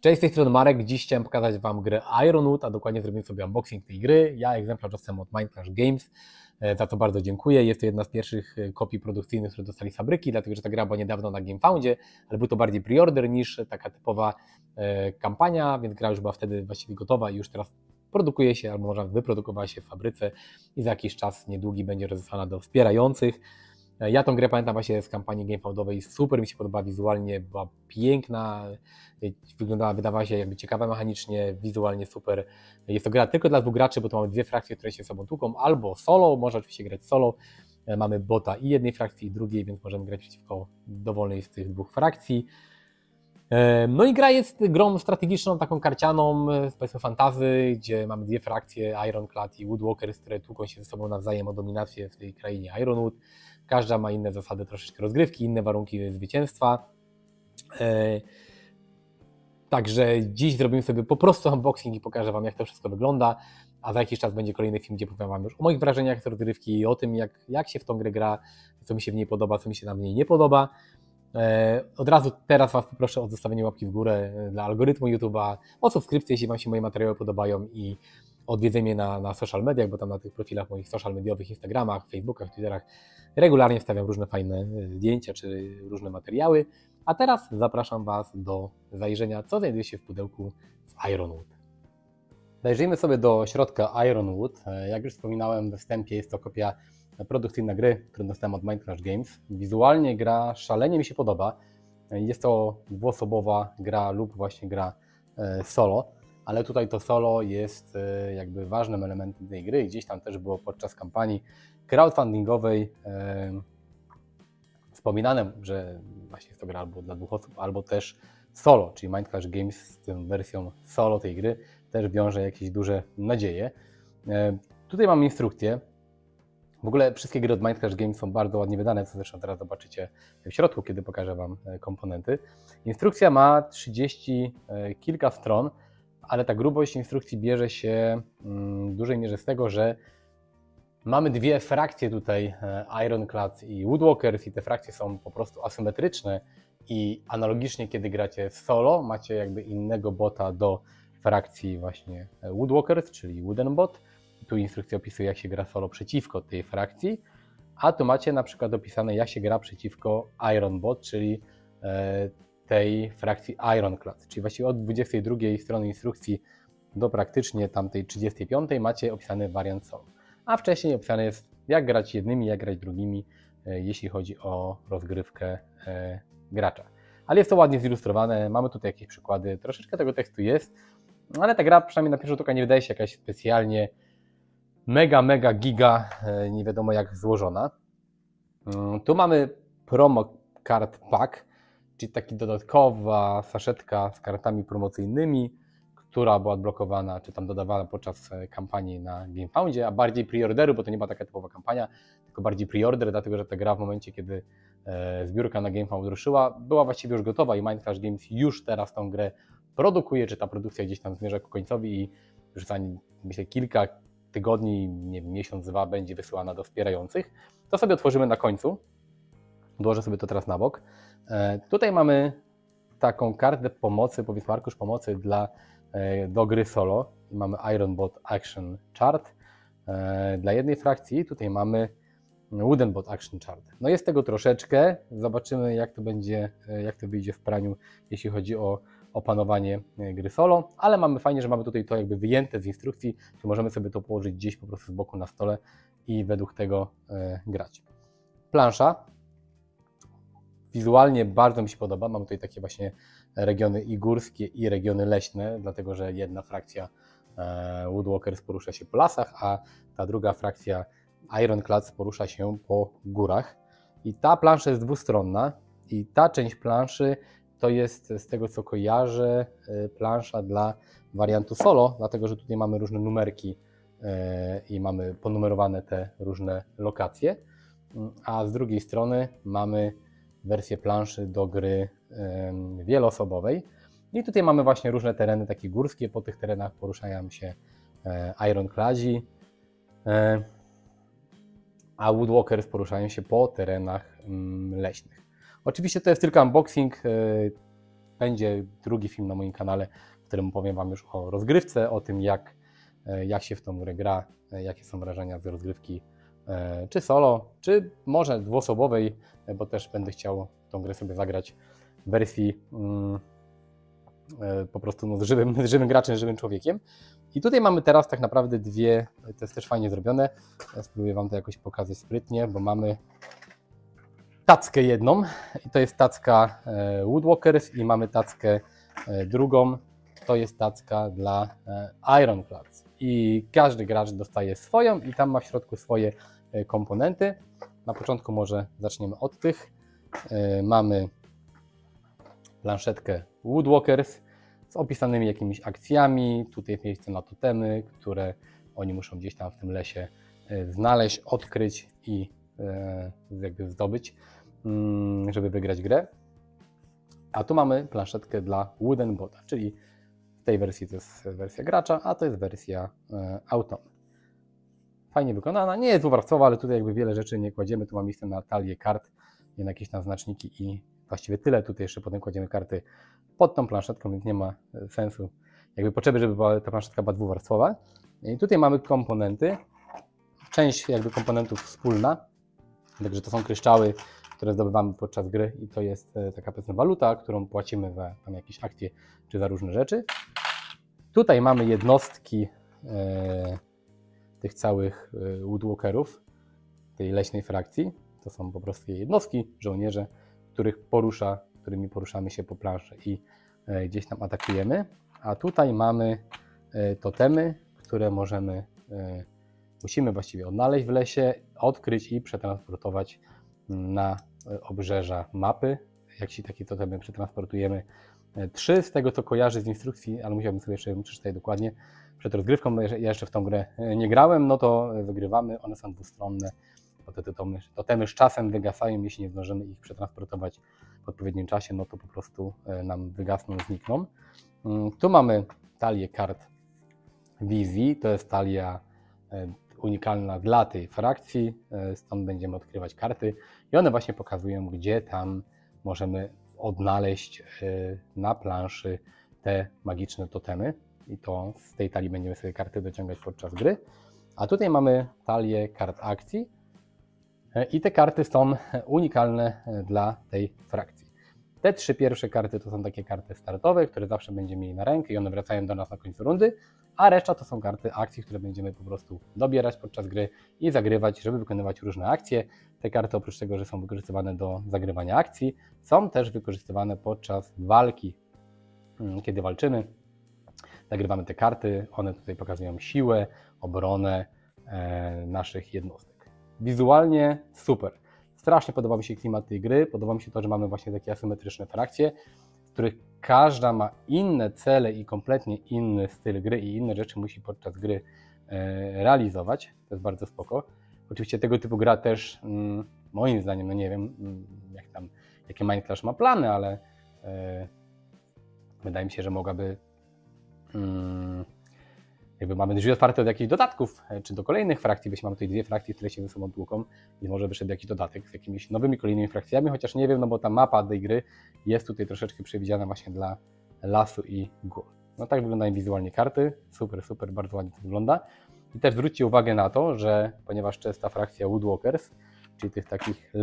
Cześć, z tej strony Marek. Dziś chciałem pokazać Wam grę Ironwood, a dokładnie zrobiłem sobie unboxing tej gry. Ja egzemplarz dostałem od Minecraft Games, za co bardzo dziękuję. Jest to jedna z pierwszych kopii produkcyjnych, które dostali z fabryki, dlatego że ta gra była niedawno na GameFoundzie, ale był to bardziej pre-order niż taka typowa kampania, więc gra już była wtedy właściwie gotowa i już teraz produkuje się, albo może wyprodukowała się w fabryce i za jakiś czas niedługi będzie rozesłana do wspierających. Ja tą grę pamiętam właśnie z kampanii GameFoundowej, super mi się podoba wizualnie, była piękna, wydawała się jakby ciekawa mechanicznie, wizualnie super. Jest to gra tylko dla dwóch graczy, bo tu mamy dwie frakcje, które się ze sobą tłuką, albo solo, można oczywiście grać solo, mamy bota i jednej frakcji i drugiej, więc możemy grać przeciwko dowolnej z tych dwóch frakcji. No i gra jest grą strategiczną, taką karcianą, powiedzmy fantasy, gdzie mamy dwie frakcje, Ironclad i Woodwalkers, które tłuką się ze sobą nawzajem o dominację w tej krainie Ironwood. Każda ma inne zasady troszeczkę rozgrywki, inne warunki zwycięstwa. Także dziś zrobimy sobie po prostu unboxing i pokażę Wam, jak to wszystko wygląda, a za jakiś czas będzie kolejny film, gdzie powiem Wam już o moich wrażeniach z rozgrywki i o tym, jak się w tą grę gra, co mi się w niej podoba, co mi się na niej nie podoba. Od razu teraz Was poproszę o zostawienie łapki w górę dla algorytmu YouTube'a, o subskrypcję, jeśli Wam się moje materiały podobają i odwiedzenie na social mediach, bo tam na tych profilach moich social mediowych, Instagramach, Facebookach, Twitterach regularnie wstawiam różne fajne zdjęcia czy różne materiały. A teraz zapraszam Was do zajrzenia, co znajduje się w pudełku z Ironwood. Zajrzyjmy sobie do środka Ironwood. Jak już wspominałem we wstępie, jest to kopia produkcyjna gry, którą dostałem od Minecraft Games. Wizualnie gra szalenie mi się podoba. Jest to dwuosobowa gra lub właśnie gra solo, ale tutaj to solo jest jakby ważnym elementem tej gry. Gdzieś tam też było podczas kampanii crowdfundingowej wspominane, że właśnie jest to gra albo dla dwóch osób, albo też solo, czyli Minecraft Games z tą wersją solo tej gry też wiąże jakieś duże nadzieje. Tutaj mam instrukcję. W ogóle wszystkie gry od Minecraft Games są bardzo ładnie wydane, co zresztą teraz zobaczycie w środku, kiedy pokażę Wam komponenty. Instrukcja ma 30 kilka stron, ale ta grubość instrukcji bierze się w dużej mierze z tego, że mamy dwie frakcje tutaj, Ironclad i Woodwalkers, i te frakcje są po prostu asymetryczne i analogicznie, kiedy gracie solo, macie jakby innego bota do frakcji właśnie Woodwalkers, czyli Wooden Bot. Tu instrukcja opisuje, jak się gra solo przeciwko tej frakcji, a tu macie na przykład opisane, jak się gra przeciwko Iron Bot, czyli tej frakcji Ironclad. Czyli właściwie od 22 strony instrukcji do praktycznie tamtej 35 macie opisany wariant solo. A wcześniej opisane jest, jak grać jednymi, jak grać drugimi, jeśli chodzi o rozgrywkę gracza. Ale jest to ładnie zilustrowane, mamy tutaj jakieś przykłady, troszeczkę tego tekstu jest, ale ta gra przynajmniej na pierwszy rzut oka nie wydaje się jakaś specjalnie mega giga, nie wiadomo jak złożona. Tu mamy promo card pack, czyli taki dodatkowa saszetka z kartami promocyjnymi, która była odblokowana, czy tam dodawana podczas kampanii na GameFoundzie, a bardziej preorderu, bo to nie była taka typowa kampania, tylko bardziej preorder, dlatego że ta gra w momencie, kiedy zbiórka na GameFound ruszyła, była właściwie już gotowa i Minecraft Games już teraz tą grę produkuje, czy ta produkcja gdzieś tam zmierza ku końcowi i już za, myślę, kilka tygodni, nie wiem, miesiąc, dwa będzie wysyłana do wspierających. To sobie otworzymy na końcu. Odłożę sobie to teraz na bok. Tutaj mamy taką kartę pomocy, powiedzmy arkusz pomocy do gry solo. Mamy Iron Bot Action Chart dla jednej frakcji. Tutaj mamy Wooden Bot Action Chart. No jest tego troszeczkę. Zobaczymy, jak to będzie, jak to wyjdzie w praniu, jeśli chodzi o opanowanie gry solo, ale mamy fajnie, że mamy tutaj to jakby wyjęte z instrukcji, czyli możemy sobie to położyć gdzieś po prostu z boku na stole i według tego grać. Plansza. Wizualnie bardzo mi się podoba. Mamy tutaj takie właśnie regiony i górskie, i regiony leśne, dlatego że jedna frakcja Woodwalkers porusza się po lasach, a ta druga frakcja Ironclad porusza się po górach. I ta plansza jest dwustronna i ta część planszy to jest, z tego co kojarzę, plansza dla wariantu solo, dlatego że tutaj mamy różne numerki i mamy ponumerowane te różne lokacje, a z drugiej strony mamy wersję planszy do gry wieloosobowej. I tutaj mamy właśnie różne tereny takie górskie, po tych terenach poruszają się Ironcladzi, a Woodwalkers poruszają się po terenach leśnych. Oczywiście to jest tylko unboxing. będzie drugi film na moim kanale, w którym powiem Wam już o rozgrywce, o tym jak się w tą grę gra, jakie są wrażenia z rozgrywki, czy solo, czy może dwuosobowej, bo też będę chciał tą grę sobie zagrać w wersji po prostu z żywym graczem, z żywym człowiekiem. I tutaj mamy teraz tak naprawdę dwie, to jest też fajnie zrobione, ja spróbuję Wam to jakoś pokazać sprytnie, bo mamy tackę jedną i to jest tacka Woodwalkers i mamy tackę drugą, to jest tacka dla Ironclads i każdy gracz dostaje swoją i tam ma w środku swoje komponenty. Na początku może zaczniemy od tych. Mamy planszetkę Woodwalkers z opisanymi jakimiś akcjami. Tutaj jest miejsce na totemy, które oni muszą gdzieś tam w tym lesie znaleźć, odkryć i jakby zdobyć, żeby wygrać grę. A tu mamy planszetkę dla Wooden Bota, czyli w tej wersji to jest wersja gracza, a to jest wersja automy. Fajnie wykonana, nie jest dwuwarstwowa, ale tutaj jakby wiele rzeczy nie kładziemy. Tu mam miejsce na talię kart, na jakieś tam znaczniki i właściwie tyle. Tutaj jeszcze potem kładziemy karty pod tą planszetką, więc nie ma sensu, jakby potrzeby, żeby ta planszetka była dwuwarstwowa. I tutaj mamy komponenty, część jakby komponentów wspólna, także to są kryształy, które zdobywamy podczas gry i to jest taka powiedzmy waluta, którą płacimy za tam jakieś akcje czy za różne rzeczy. Tutaj mamy jednostki tych całych Woodwalkerów, tej leśnej frakcji. To są po prostu jednostki, żołnierze, którymi poruszamy się po planszy i gdzieś tam atakujemy. A tutaj mamy totemy, które musimy właściwie odnaleźć w lesie, odkryć i przetransportować na obrzeża mapy. Jak się takie totemy przetransportujemy, 3 z tego co kojarzy z instrukcji, ale musiałbym sobie jeszcze przeczytać dokładnie przed rozgrywką, bo ja jeszcze w tą grę nie grałem, no to wygrywamy, one są dwustronne, bo te totemy z czasem wygasają, jeśli nie zdążymy ich przetransportować w odpowiednim czasie, no to po prostu nam wygasną, znikną. Tu mamy talię kart wizji, to jest talia unikalna dla tej frakcji, stąd będziemy odkrywać karty i one właśnie pokazują, gdzie tam możemy odnaleźć na planszy te magiczne totemy i to z tej talii będziemy sobie karty dociągać podczas gry. A tutaj mamy talię kart akcji i te karty są unikalne dla tej frakcji. Te 3 pierwsze karty to są takie karty startowe, które zawsze będziemy mieli na rękę i one wracają do nas na końcu rundy, a reszta to są karty akcji, które będziemy po prostu dobierać podczas gry i zagrywać, żeby wykonywać różne akcje. Te karty oprócz tego, że są wykorzystywane do zagrywania akcji, są też wykorzystywane podczas walki. Kiedy walczymy, zagrywamy te karty, one tutaj pokazują siłę, obronę naszych jednostek. Wizualnie super. Strasznie podoba mi się klimat tej gry, podoba mi się to, że mamy właśnie takie asymetryczne frakcje, w których każda ma inne cele i kompletnie inny styl gry i inne rzeczy musi podczas gry realizować. To jest bardzo spoko. Oczywiście tego typu gra też, moim zdaniem, no nie wiem, jakie Mindclash ma plany, ale wydaje mi się, że mogłaby, jakby mamy drzwi otwarte do jakichś dodatków, czy do kolejnych frakcji, bo mamy tutaj 2 frakcje, które się ze sobą tłuką i może wyszedł jakiś dodatek z jakimiś nowymi, kolejnymi frakcjami, chociaż nie wiem, no bo ta mapa tej gry jest tutaj troszeczkę przewidziana właśnie dla lasu i gór. No tak wyglądają wizualnie karty, super, super, bardzo ładnie to wygląda. I też zwróćcie uwagę na to, że ponieważ to jest ta frakcja Woodwalkers, czyli tych takich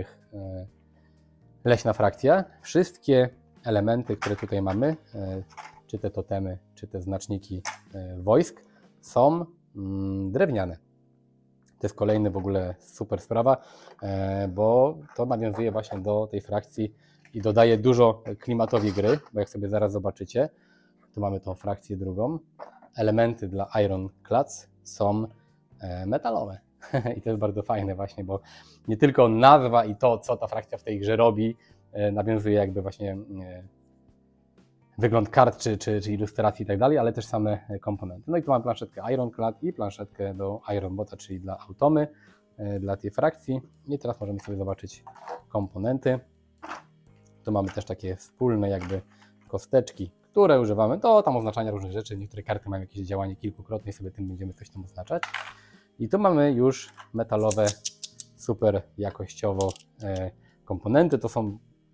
leśna frakcja, wszystkie elementy, które tutaj mamy, czy te totemy, czy te znaczniki wojsk, są drewniane. To jest kolejny w ogóle super sprawa, bo to nawiązuje właśnie do tej frakcji i dodaje dużo klimatowi gry, bo jak sobie zaraz zobaczycie, tu mamy tą frakcję drugą, elementy dla Ironclads są metalowe. I to jest bardzo fajne właśnie, bo nie tylko nazwa i to, co ta frakcja w tej grze robi, nawiązuje jakby właśnie wygląd kart, czy ilustracji i tak dalej, ale też same komponenty. No i tu mam planszetkę Ironclad i planszetkę do Ironbota, czyli dla automy, dla tej frakcji. I teraz możemy sobie zobaczyć komponenty. Tu mamy też takie wspólne jakby kosteczki, które używamy do tam oznaczania różnych rzeczy. Niektóre karty mają jakieś działanie kilkukrotne i sobie tym będziemy coś tam oznaczać. I tu mamy już metalowe, super jakościowo komponenty. To są te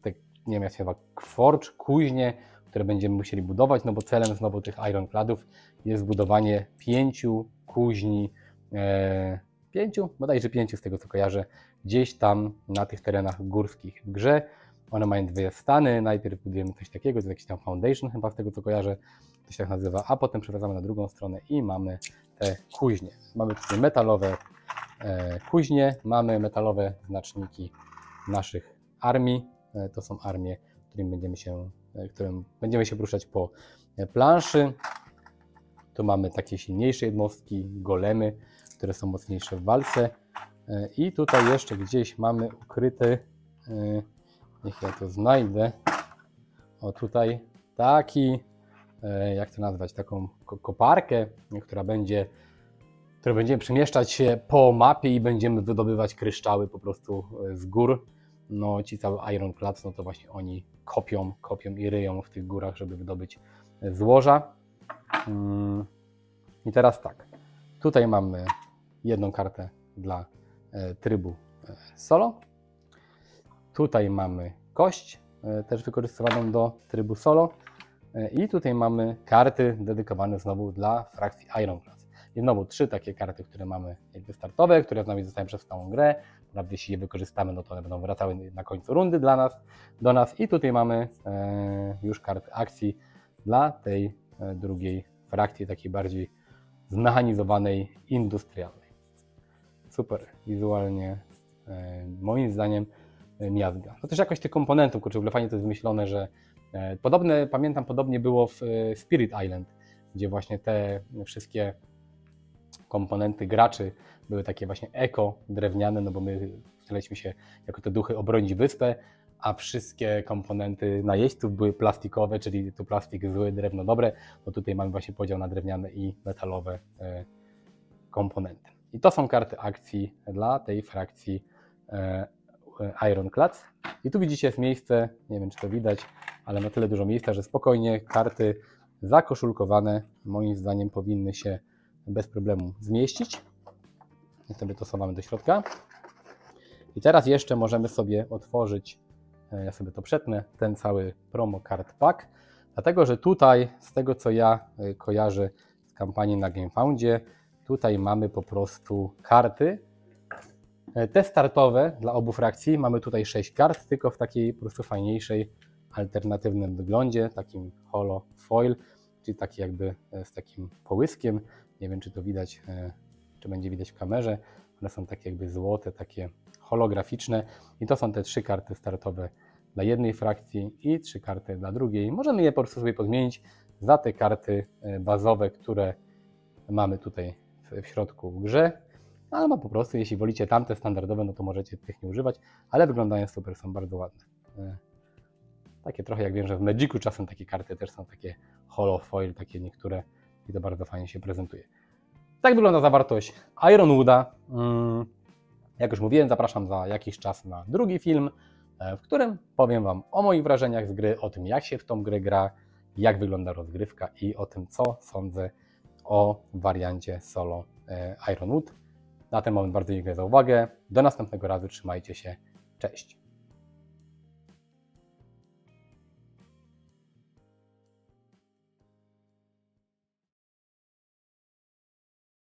nie wiem jak się nazywa, forge, kuźnie, które będziemy musieli budować, no bo celem znowu tych Ironcladów jest zbudowanie 5 kuźni, 5, bodajże 5 z tego co kojarzę, gdzieś tam na tych terenach górskich w grze. One mają dwie stany, najpierw budujemy coś takiego, to jest jakiś tam foundation chyba z tego co kojarzę, to się tak nazywa, a potem przeprowadzamy na drugą stronę i mamy te kuźnie. Mamy tutaj metalowe kuźnie, mamy metalowe znaczniki naszych armii, to są armie, którym będziemy się poruszać po planszy. Tu mamy takie silniejsze jednostki, golemy, które są mocniejsze w walce. I tutaj jeszcze gdzieś mamy ukryty, niech ja to znajdę, o tutaj taki, jak to nazwać, taką koparkę, która będziemy przemieszczać się po mapie i będziemy wydobywać kryształy po prostu z gór. No ci cały Ironclads, no to właśnie oni kopią i ryją w tych górach, żeby wydobyć złoża. I teraz tak, tutaj mamy jedną kartę dla trybu solo. Tutaj mamy kość, też wykorzystywaną do trybu solo. I tutaj mamy karty dedykowane znowu dla frakcji Ironclads. I znowu 3 takie karty, które mamy jakby startowe, które z nami zostają przez całą grę. Naprawdę jeśli je wykorzystamy, no to one będą wracały na końcu rundy do nas. I tutaj mamy już karty akcji dla tej drugiej frakcji, takiej bardziej zmechanizowanej, industrialnej. Super, wizualnie moim zdaniem miazga. No też jakość tych komponentów, kurczę, w ogóle fajnie to jest wymyślone, że podobnie było w Spirit Island, gdzie właśnie te wszystkie komponenty graczy były takie właśnie eko drewniane, no bo my staraliśmy się jako te duchy obronić wyspę, a wszystkie komponenty najeźdźców były plastikowe, czyli tu plastik zły, drewno dobre, no tutaj mamy właśnie podział na drewniane i metalowe komponenty. I to są karty akcji dla tej frakcji Ironclads. I tu widzicie jest miejsce, nie wiem czy to widać, ale na tyle dużo miejsca, że spokojnie karty zakoszulkowane moim zdaniem powinny się bez problemu zmieścić. I sobie to schowamy do środka. I teraz jeszcze możemy sobie otworzyć, ja sobie to przetnę, ten cały promo card pack, dlatego że tutaj, z tego co ja kojarzę z kampanii na GameFoundzie, tutaj mamy po prostu karty. Te startowe dla obu frakcji, mamy tutaj 6 kart, tylko w takiej po prostu fajniejszej, alternatywnym wyglądzie, takim holo foil, czyli taki jakby z takim połyskiem. Nie wiem czy to widać, czy będzie widać w kamerze, one są takie jakby złote, takie holograficzne i to są te 3 karty startowe dla jednej frakcji i 3 karty dla drugiej. Możemy je po prostu sobie podmienić za te karty bazowe, które mamy tutaj w środku w grze, albo po prostu jeśli wolicie tamte standardowe, no to możecie tych nie używać, ale wyglądają super, są bardzo ładne. Takie trochę jak wiem, że w Magicu czasem takie karty też są takie holo foil, takie niektóre i to bardzo fajnie się prezentuje. Tak wygląda zawartość Ironwooda. Jak już mówiłem, zapraszam za jakiś czas na drugi film, w którym powiem Wam o moich wrażeniach z gry, o tym jak się w tą grę gra, jak wygląda rozgrywka i o tym co sądzę o wariancie solo Ironwood. Na ten moment bardzo dziękuję za uwagę. Do następnego razu, trzymajcie się, cześć.